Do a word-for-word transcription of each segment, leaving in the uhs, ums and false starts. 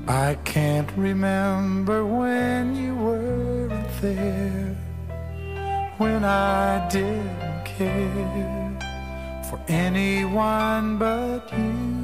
I can't remember when you weren't there, when I didn't care for anyone but you.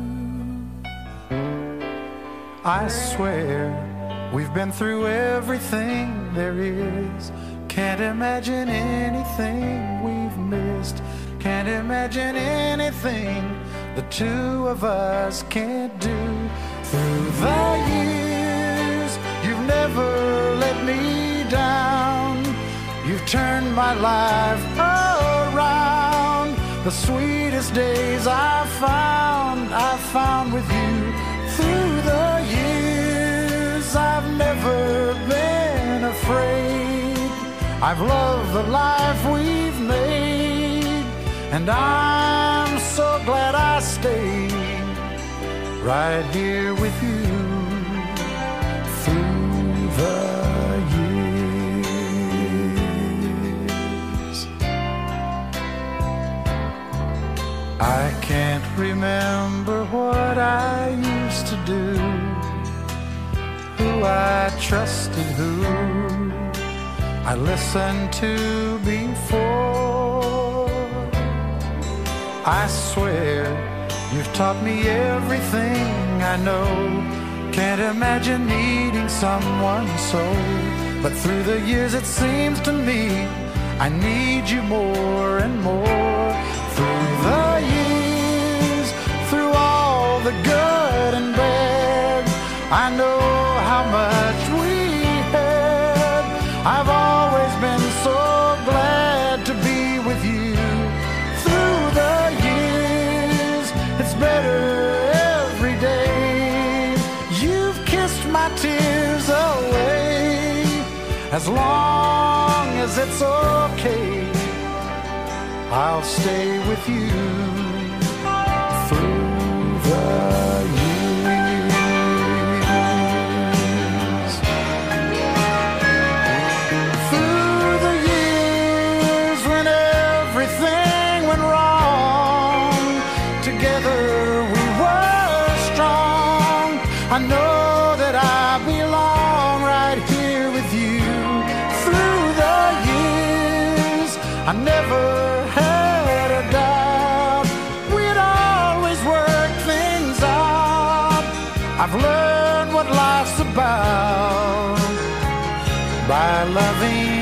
I swear we've been through everything there is. Can't imagine anything we've missed. Can't imagine anything the two of us can't do. Through the years, you've never let me down. You've turned my life around. The sweetest days I found, I found with you. Through the years, I've never been afraid. I've loved the life we've made, and I'm so glad I stayed right here with you through the years. I can't remember what I used to do, who I trusted, who I listened to before. I swear you've taught me everything I know. Can't imagine needing someone so. But through the years it seems to me I need you more and more. Through the years, through all the good and bad, I know how much we had. I've always been so glad to be with you. Through the years, it's better every day. You've kissed my tears away. As long as it's okay, I'll stay with you through the years. Through the years when everything went wrong, together we were strong. I know that I belong right here with you. Through the years, I never had a doubt we'd always work things out. I've learned what life's about by loving